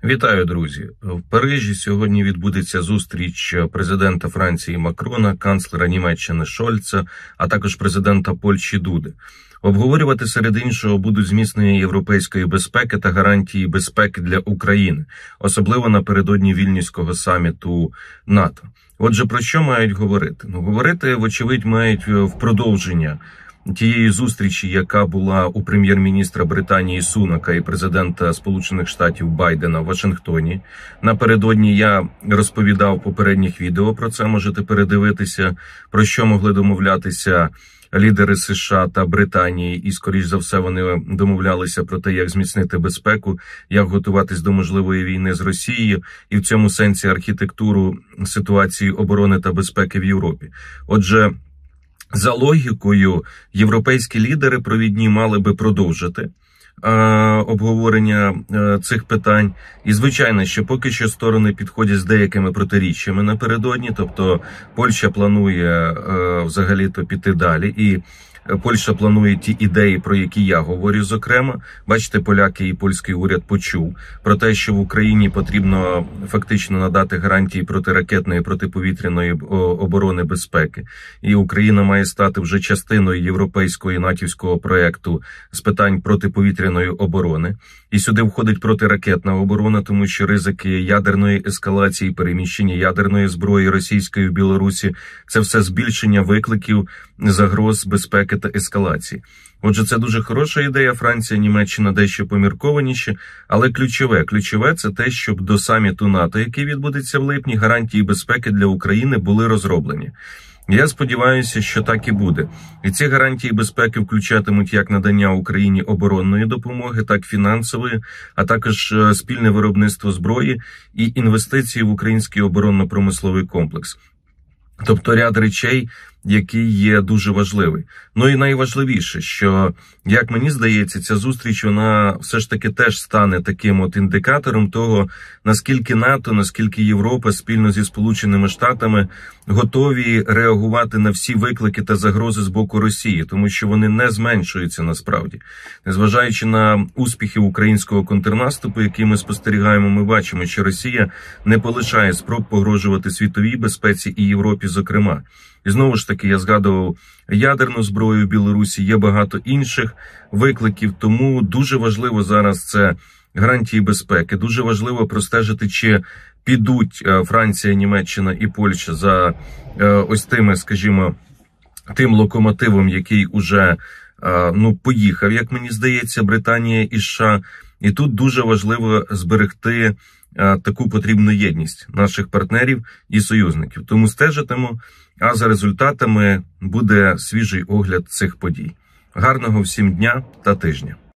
Вітаю, друзі! В Парижі сьогодні відбудеться зустріч президента Франції Макрона, канцлера Німеччини Шольца, а також президента Польщі Дуди. Обговорювати серед іншого будуть зміцнення європейської безпеки та гарантії безпеки для України, особливо напередодні Вільнюського саміту НАТО. Отже, про що мають говорити? Говорити, вочевидь, мають в продовження тієї зустрічі, яка була у прем'єр-міністра Британії Сунака і президента Сполучених Штатів Байдена в Вашингтоні. Напередодні я розповідав в попередніх відео про це, можете передивитися, про що могли домовлятися лідери США та Британії, і, скоріш за все, вони домовлялися про те, як зміцнити безпеку, як готуватись до можливої війни з Росією, і в цьому сенсі архітектуру ситуації оборони та безпеки в Європі. Отже, за логікою, європейські лідери провідні мали би продовжити обговорення цих питань. І, звичайно, що поки що сторони підходять з деякими протиріччями напередодні, тобто Польща планує взагалі-то піти далі, і Польща планує ті ідеї, про які я говорю, зокрема. Бачите, поляки і польський уряд почув про те, що в Україні потрібно фактично надати гарантії протиракетної, протиповітряної оборони безпеки. І Україна має стати вже частиною європейського і натівського проєкту з питань протиповітряної оборони. І сюди входить протиракетна оборона, тому що ризики ядерної ескалації, переміщення ядерної зброї російської в Білорусі – це все збільшення викликів, загроз безпеки та ескалації. Отже, це дуже хороша ідея. Франція, Німеччина дещо поміркованіші, але ключове – це те, щоб до саміту НАТО, який відбудеться в липні, гарантії безпеки для України були розроблені. Я сподіваюся, що так і буде. І ці гарантії безпеки включатимуть як надання Україні оборонної допомоги, так і фінансової, а також спільне виробництво зброї і інвестиції в український оборонно-промисловий комплекс. Тобто ряд речей, який є дуже важливий. Ну і найважливіше, що, як мені здається, ця зустріч, вона все ж таки теж стане таким от індикатором того, наскільки НАТО, наскільки Європа спільно зі Сполученими Штатами готові реагувати на всі виклики та загрози з боку Росії, тому що вони не зменшуються насправді. Незважаючи на успіхи українського контрнаступу, який ми спостерігаємо, ми бачимо, що Росія не полишає спроб погрожувати світовій безпеці і Європі зокрема. І знову ж таки, я згадував ядерну зброю в Білорусі, є багато інших викликів, тому дуже важливо зараз це гарантії безпеки. Дуже важливо простежити, чи підуть Франція, Німеччина і Польща за ось тими, скажімо, тим локомотивом, який уже поїхав, як мені здається, Британія і США. І тут дуже важливо зберегти таку потрібну єдність наших партнерів і союзників. Тому стежитиму, а за результатами буде свіжий огляд цих подій. Гарного всім дня та тижня!